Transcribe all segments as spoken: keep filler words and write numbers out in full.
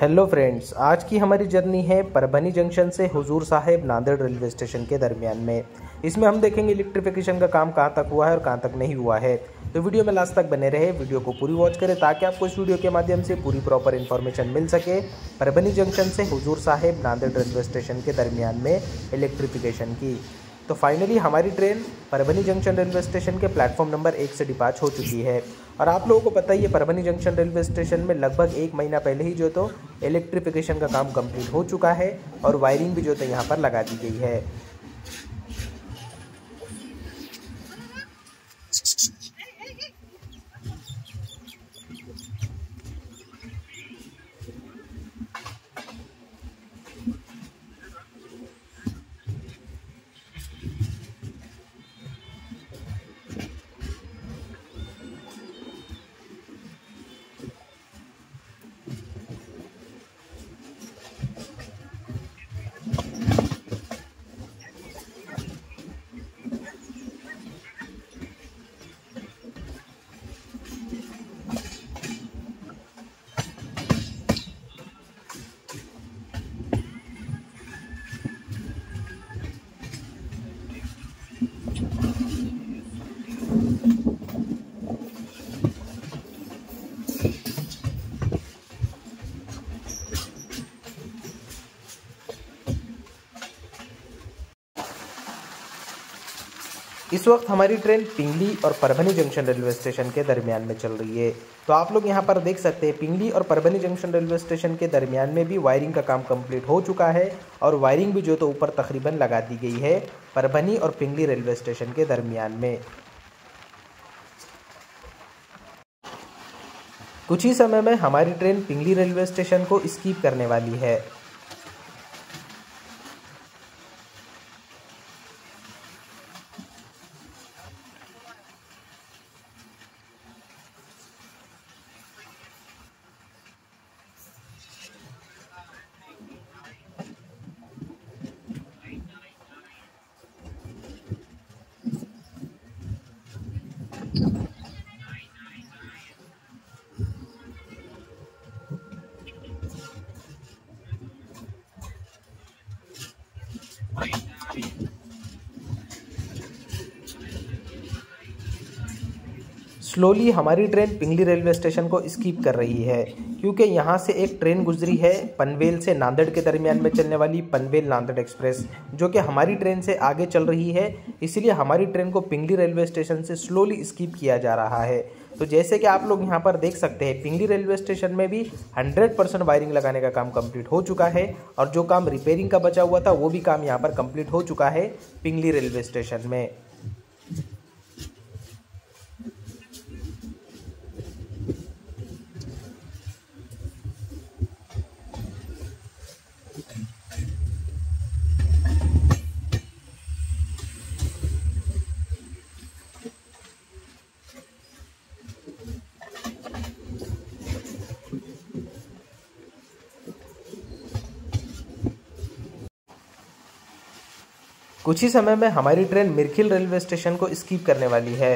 Hello friends, आज की हमारी जर्नी है परभनी जंक्शन से हुजूर साहिब नांदेड़ रेलवे स्टेशन के दरमियान में। इसमें हम देखेंगे इलेक्ट्रिफिकेशन का काम कहां तक हुआ है और कहां तक नहीं हुआ है। तो वीडियो में लास्ट तक बने रहे, वीडियो को पूरी वॉच करें ताकि आपको इस वीडियो के माध्यम से पूरी प्रॉपर इन्फॉर्मेशन मिल सके परभनी जंक्शन से हुजूर साहिब नांदेड़ रेलवे स्टेशन के दरमियान में इलेक्ट्रिफिकेशन की। तो फाइनली हमारी train Parbhani junction railway station के प्लेटफॉर्म नंबर एक से डिपार्च हो चुकी है। और आप लोगों को पता ही है परभनी जंक्शन रेलवे स्टेशन में लगभग एक महीना पहले ही जो तो इलेक्ट्रिफिकेशन का काम कंप्लीट हो चुका है और वायरिंग भी जो तो यहाँ पर लगा दी गई है। इस वक्त हमारी ट्रेन पिंगली और परभनी जंक्शन रेलवे स्टेशन के दरमियान में चल रही है। तो आप लोग यहाँ पर देख सकते हैं पिंगली और परभनी जंक्शन रेलवे स्टेशन के दरमियान में भी वायरिंग का काम कंप्लीट हो चुका है और वायरिंग भी जो तो ऊपर तकरीबन लगा दी गई है परभनी और पिंगली रेलवे स्टेशन के दरमियान में। कुछ ही समय में हमारी ट्रेन पिंगली रेलवे स्टेशन को स्कीप करने वाली है। स्लोली हमारी ट्रेन पिंगली रेलवे स्टेशन को स्कीप कर रही है क्योंकि यहाँ से एक ट्रेन गुजरी है पनवेल से नांदेड़ के दरमियान में चलने वाली पनवेल नांदेड़ एक्सप्रेस, जो कि हमारी ट्रेन से आगे चल रही है। इसलिए हमारी ट्रेन को पिंगली रेलवे स्टेशन से स्लोली स्कीप किया जा रहा है। तो जैसे कि आप लोग यहाँ पर देख सकते हैं पिंगली रेलवे स्टेशन में भी हंड्रेड परसेंट वायरिंग लगाने का काम कंप्लीट हो चुका है और जो काम रिपेयरिंग का बचा हुआ था वो भी काम यहाँ पर कंप्लीट हो चुका है पिंगली रेलवे स्टेशन में। कुछ ही समय में हमारी ट्रेन मिरखिल रेलवे स्टेशन को स्कीप करने वाली है।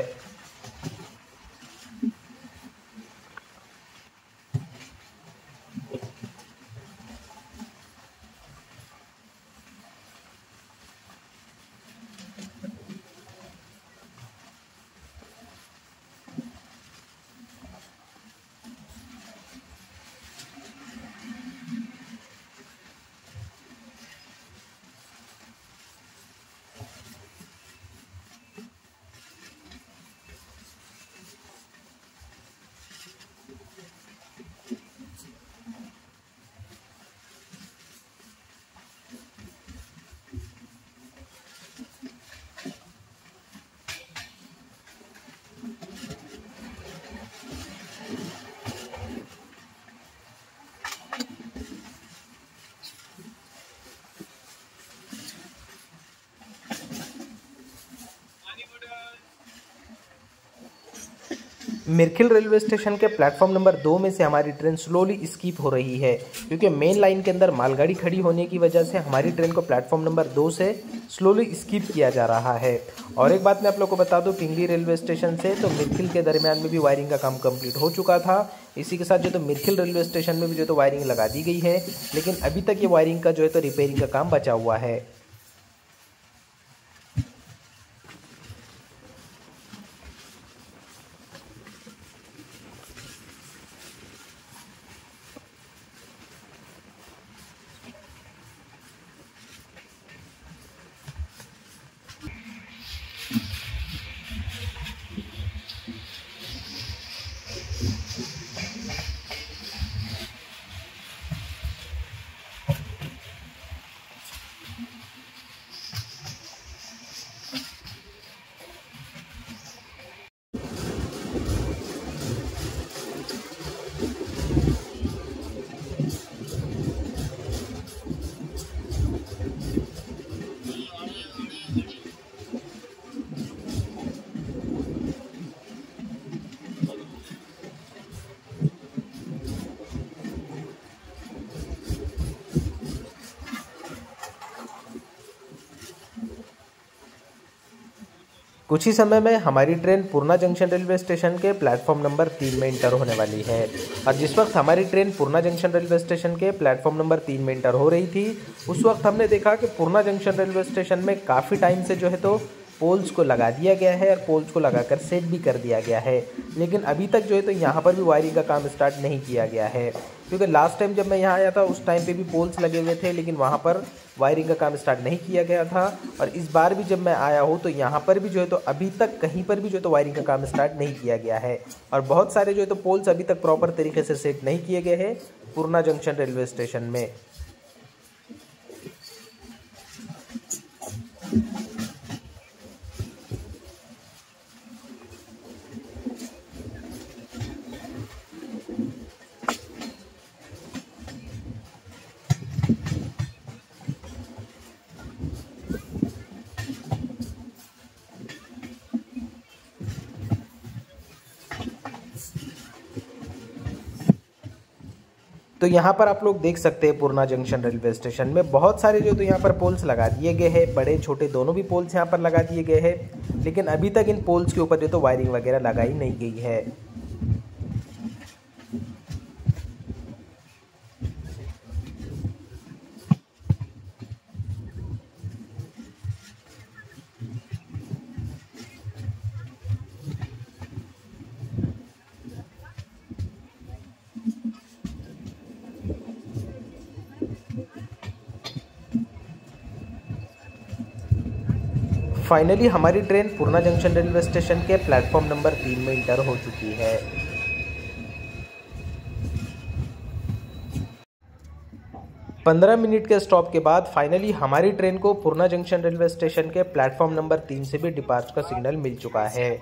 मिरखिल रेलवे स्टेशन के प्लेटफॉर्म नंबर दो में से हमारी ट्रेन स्लोली स्कीप हो रही है क्योंकि मेन लाइन के अंदर मालगाड़ी खड़ी होने की वजह से हमारी ट्रेन को प्लेटफॉर्म नंबर दो से स्लोली स्किप किया जा रहा है। और एक बात मैं आप लोग को बता दूं, पिंगली रेलवे स्टेशन से तो मिरखिल के दरमियान में भी वायरिंग का काम कंप्लीट हो चुका था। इसी के साथ जो तो मिरखिल रेलवे स्टेशन में भी जो तो वायरिंग लगा दी गई है, लेकिन अभी तक ये वायरिंग का जो है तो रिपेयरिंग का काम बचा हुआ है। कुछ ही समय में हमारी train Purna junction railway station के प्लेटफॉर्म नंबर तीन में इंटर होने वाली है। और जिस वक्त हमारी train Purna junction railway station के प्लेटफॉर्म नंबर तीन में इंटर हो रही थी, उस वक्त हमने देखा कि पूर्णा जंक्शन रेलवे स्टेशन में काफ़ी टाइम से जो है तो पोल्स को लगा दिया गया है और पोल्स को लगाकर सेट भी कर दिया गया है, लेकिन अभी तक जो है तो यहाँ पर भी वायरिंग का काम स्टार्ट नहीं किया गया है। क्योंकि लास्ट टाइम जब मैं यहाँ आया था उस टाइम पे भी पोल्स लगे हुए थे, लेकिन वहाँ पर वायरिंग का काम स्टार्ट नहीं किया गया था। और इस बार भी जब मैं आया हूँ तो यहाँ पर भी जो है तो अभी तक कहीं पर भी जो है तो वायरिंग का काम स्टार्ट नहीं किया गया है। और बहुत सारे जो है तो पोल्स अभी तक प्रॉपर तरीके से सेट नहीं किए गए हैं पूर्णा जंक्शन रेलवे स्टेशन में। तो यहाँ पर आप लोग देख सकते हैं पूर्णा जंक्शन रेलवे स्टेशन में बहुत सारे जो तो यहाँ पर पोल्स लगा दिए गए हैं, बड़े छोटे दोनों भी पोल्स यहाँ पर लगा दिए गए हैं, लेकिन अभी तक इन पोल्स के ऊपर जो तो वायरिंग वगैरह लगाई नहीं गई है। फाइनली हमारी train Purna junction railway station के प्लेटफॉर्म नंबर तीन में इंटर हो चुकी है। पंद्रह मिनट के स्टॉप के बाद फाइनली हमारी ट्रेन को पूर्णा जंक्शन रेलवे स्टेशन के प्लेटफॉर्म नंबर तीन से भी डिपार्च का सिग्नल मिल चुका है।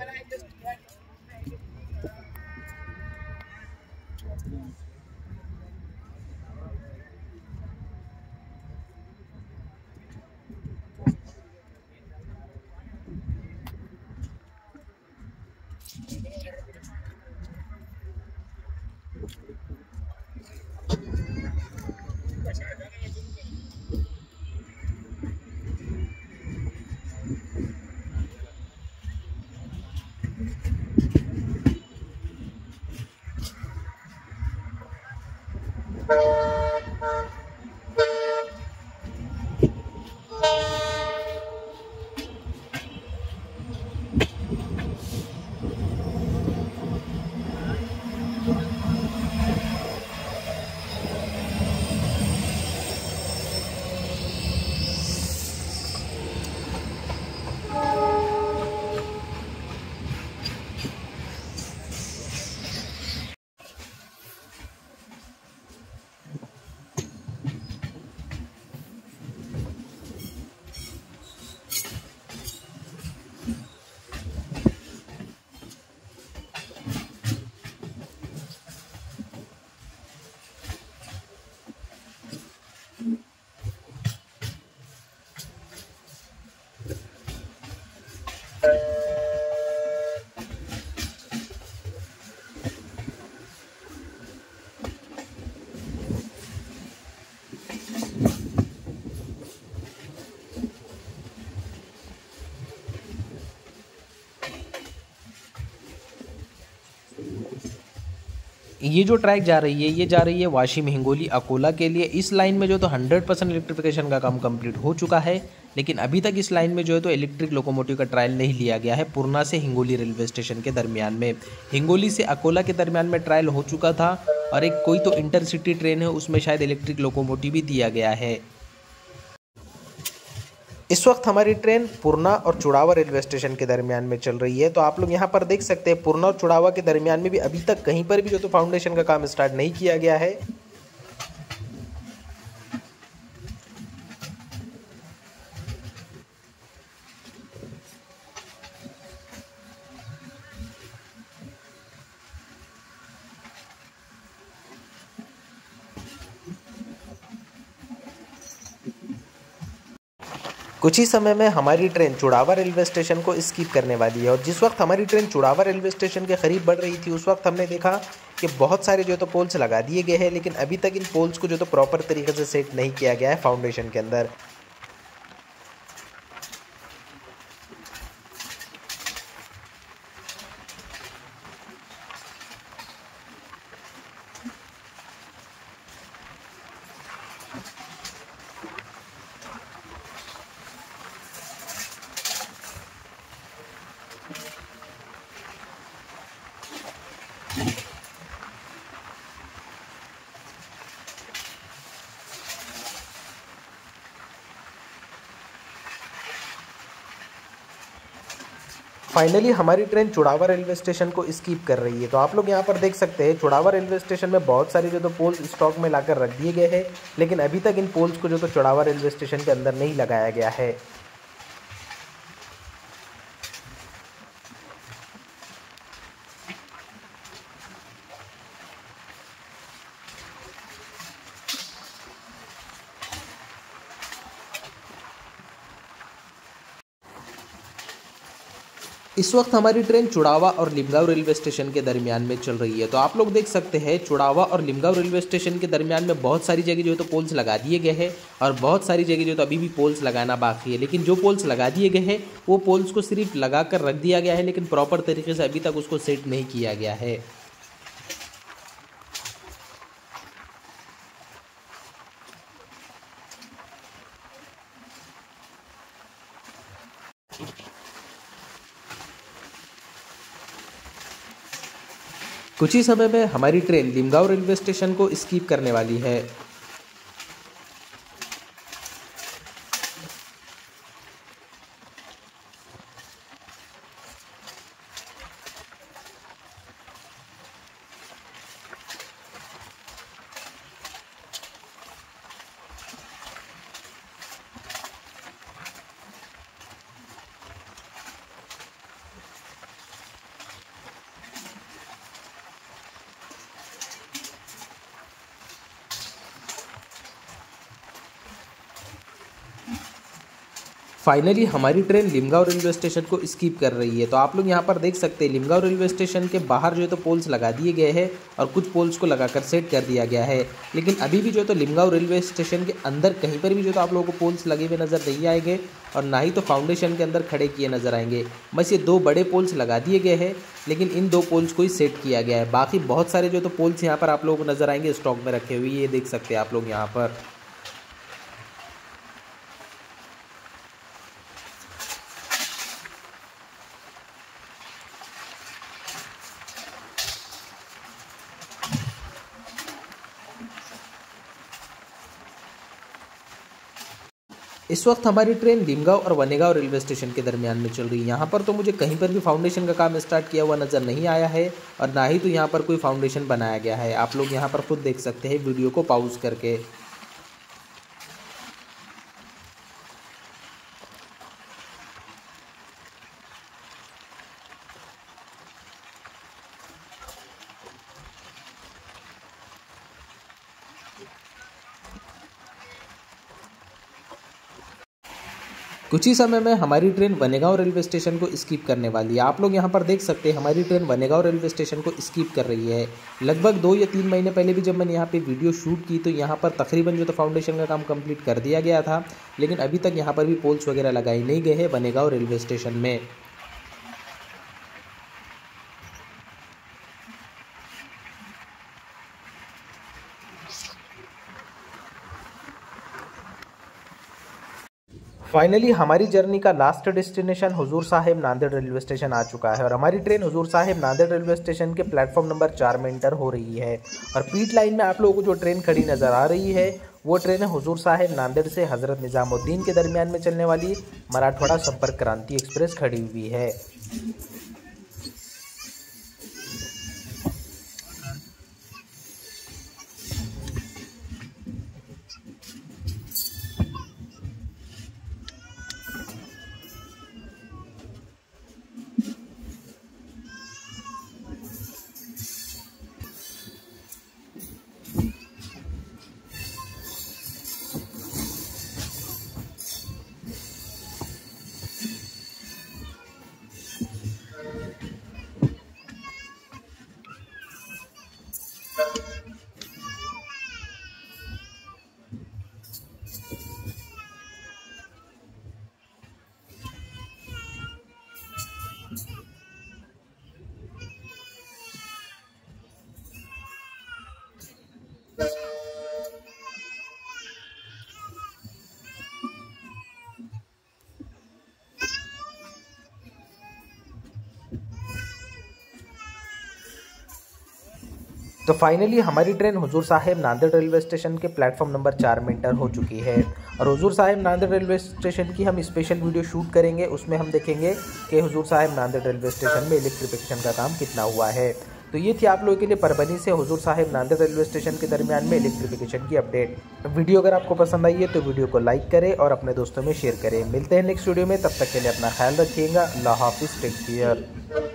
ये जो ट्रैक जा रही है ये जा रही है वाशिम हिंगोली अकोला के लिए। इस लाइन में जो तो हंड्रेड परसेंट इलेक्ट्रिफिकेशन का काम कंप्लीट हो चुका है, लेकिन अभी तक इस लाइन में जो है तो इलेक्ट्रिक लोकोमोटिव का ट्रायल नहीं लिया गया है। पूर्णा से हिंगोली रेलवे स्टेशन के दरमियान में, हिंगोली से अकोला के दरमियान में ट्रायल हो चुका था, और एक कोई तो इंटरसिटी ट्रेन है उसमें शायद इलेक्ट्रिक लोकोमोटिव भी दिया गया है। इस वक्त हमारी ट्रेन पूर्णा और चुड़ावा रेलवे स्टेशन के दरमियान में चल रही है। तो आप लोग यहाँ पर देख सकते हैं पूर्णा और चुड़ावा के दरमियान में भी अभी तक कहीं पर भी जो तो फाउंडेशन का काम स्टार्ट नहीं किया गया है। कुछ ही समय में हमारी ट्रेन चुड़ावा रेलवे स्टेशन को स्किप करने वाली है। और जिस वक्त हमारी ट्रेन चुड़ावा रेलवे स्टेशन के करीब बढ़ रही थी उस वक्त हमने देखा कि बहुत सारे जो तो पोल्स लगा दिए गए हैं, लेकिन अभी तक इन पोल्स को जो तो प्रॉपर तरीके से सेट नहीं किया गया है फाउंडेशन के अंदर। फाइनली हमारी ट्रेन चुड़ावा रेलवे स्टेशन को स्किप कर रही है। तो आप लोग यहाँ पर देख सकते हैं चुड़ावा रेलवे स्टेशन में बहुत सारे जो तो पोल्स स्टॉक में लाकर रख दिए गए हैं, लेकिन अभी तक इन पोल्स को जो तो चुड़ावा रेलवे स्टेशन के अंदर नहीं लगाया गया है। इस वक्त हमारी ट्रेन चुड़ावा और लिमगांव रेलवे स्टेशन के दरमियान में चल रही है। तो आप लोग देख सकते हैं चुड़ावा और लिमगांव रेलवे स्टेशन के दरमियान में बहुत सारी जगह जो है तो पोल्स लगा दिए गए हैं, और बहुत सारी जगह जो तो अभी भी पोल्स लगाना बाकी है। लेकिन जो पोल्स लगा दिए गए हैं वो पोल्स को सिर्फ लगा कर रख दिया गया है, लेकिन प्रॉपर तरीके से अभी तक उसको सेट नहीं किया गया है। कुछ ही समय में हमारी ट्रेन लिमगांव रेलवे स्टेशन को स्किप करने वाली है। फाइनली हमारी ट्रेन लिमगांव रेलवे स्टेशन को स्किप कर रही है। तो आप लोग यहाँ पर देख सकते हैं लिमगांव रेलवे स्टेशन के बाहर जो है तो पोल्स लगा दिए गए हैं, और कुछ पोल्स को लगाकर सेट कर दिया गया है। लेकिन अभी भी जो है तो लिमगांव रेलवे स्टेशन के अंदर कहीं पर भी जो तो आप लोगों को पोल्स लगे हुए नज़र नहीं आएंगे, और ना ही तो फाउंडेशन के अंदर खड़े किए नज़र आएंगे। बस ये दो बड़े पोल्स लगा दिए गए हैं, लेकिन इन दो पोल्स को ही सेट किया गया है। बाकी बहुत सारे जो तो पोल्स यहाँ पर आप लोगों को नज़र आएंगे स्टॉक में रखे हुए, ये देख सकते हैं आप लोग यहाँ पर। इस वक्त हमारी ट्रेन लिमगांव और वनेगांव रेलवे स्टेशन के दरमियान में चल रही है। यहाँ पर तो मुझे कहीं पर भी फाउंडेशन का काम स्टार्ट किया हुआ नज़र नहीं आया है, और ना ही तो यहाँ पर कोई फाउंडेशन बनाया गया है। आप लोग यहाँ पर खुद देख सकते हैं वीडियो को पॉज करके। कुछ ही समय में हमारी ट्रेन वनेगांव रेलवे स्टेशन को स्किप करने वाली है। आप लोग यहाँ पर देख सकते हैं हमारी ट्रेन वनेगांव रेलवे स्टेशन को स्किप कर रही है। लगभग दो या तीन महीने पहले भी जब मैंने यहाँ पे वीडियो शूट की तो यहाँ पर तकरीबन जो तो फाउंडेशन का काम कंप्लीट कर दिया गया था, लेकिन अभी तक यहाँ पर भी पोल्स वगैरह लगाए नहीं गए हैं वनेगांव रेलवे स्टेशन में। फाइनली हमारी जर्नी का last destination Hazur Sahib Nanded railway station आ चुका है और हमारी train Hazur Sahib Nanded railway station के प्लेटफॉर्म नंबर चार में इंटर हो रही है। और पीट लाइन में आप लोगों को जो ट्रेन खड़ी नज़र आ रही है वो ट्रेन है हुजूर साहिब नांदेड़ से हज़रत निज़ामुद्दीन के दरमियान में चलने वाली मराठवाड़ा संपर्क क्रांति एक्सप्रेस खड़ी हुई है। तो फाइनली हमारी train Hazur Sahib Nanded railway station के प्लेटफॉर्म नंबर चार में इंटर हो चुकी है और हुजूर साहिब नांदेड़ रेलवे स्टेशन की हम स्पेशल वीडियो शूट करेंगे। उसमें हम देखेंगे कि हुजूर साहिब नांदेड़ रेलवे स्टेशन में इलेक्ट्रिफिकेशन का काम कितना हुआ है। तो ये थी आप लोगों के लिए परभनी से हुजूर साहिब नांदेड़ रेलवे स्टेशन के दरमियान में इलेक्ट्रिफिकेशन की अपडेट। वीडियो अगर आपको पसंद आई है तो वीडियो को लाइक करें और अपने दोस्तों में शेयर करें। मिलते हैं नेक्स्ट वीडियो में, तब तक के लिए अपना ख्याल रखिएगा। अल्लाह हाफिज़, टेक केयर।